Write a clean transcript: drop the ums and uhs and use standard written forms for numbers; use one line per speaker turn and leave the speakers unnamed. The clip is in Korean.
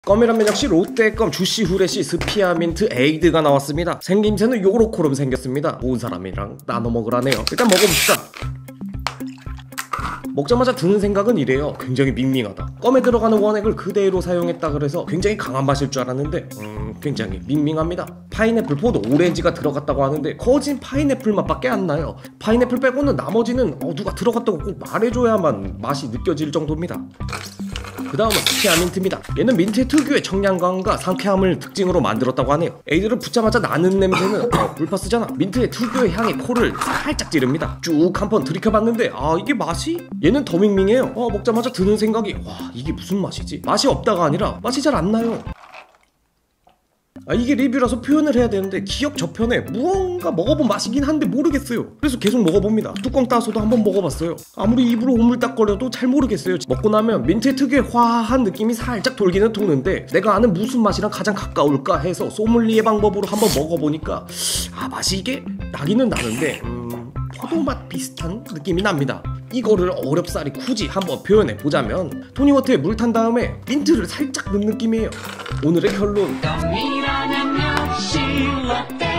껌이라면 역시 롯데껌 주시 후레쉬 스피아민트 에이드가 나왔습니다. 생김새는 요렇게럼 생겼습니다. 온 사람이랑 나눠 먹으라네요. 일단 먹어봅시다. 먹자마자 드는 생각은 이래요. 굉장히 밍밍하다. 껌에 들어가는 원액을 그대로 사용했다 그래서 굉장히 강한 맛일 줄 알았는데 굉장히 밍밍합니다. 파인애플, 포도, 오렌지가 들어갔다고 하는데 거진 파인애플 맛밖에 안 나요. 파인애플 빼고는 나머지는 누가 들어갔다고 꼭 말해줘야만 맛이 느껴질 정도입니다. 그 다음은 스피아민트입니다. 얘는 민트의 특유의 청량감과 상쾌함을 특징으로 만들었다고 하네요. 에이드를 붓자마자 나는 냄새는 불파스잖아. 민트의 특유의 향이 코를 살짝 찌릅니다. 쭉 한 번 들이켜봤는데 이게 맛이? 얘는 더 밍밍해요. 먹자마자 드는 생각이 와, 이게 무슨 맛이지? 맛이 없다가 아니라 맛이 잘 안 나요. 이게 리뷰라서 표현을 해야 되는데 기억 저편에 무언가 먹어본 맛이긴 한데 모르겠어요. 그래서 계속 먹어봅니다. 뚜껑 따서도 한번 먹어봤어요. 아무리 입으로 오물딱거려도 잘 모르겠어요. 먹고 나면 민트의 특유의 화한 느낌이 살짝 돌기는 도는데 내가 아는 무슨 맛이랑 가장 가까울까 해서 소믈리에 방법으로 한번 먹어보니까 맛이 이게 나기는 나는데 포도맛 비슷한 느낌이 납니다. 이거를 어렵사리 굳이 한번 표현해 보자면 토니워터에 물 탄 다음에 민트를 살짝 넣은 느낌이에요. 오늘의 결론,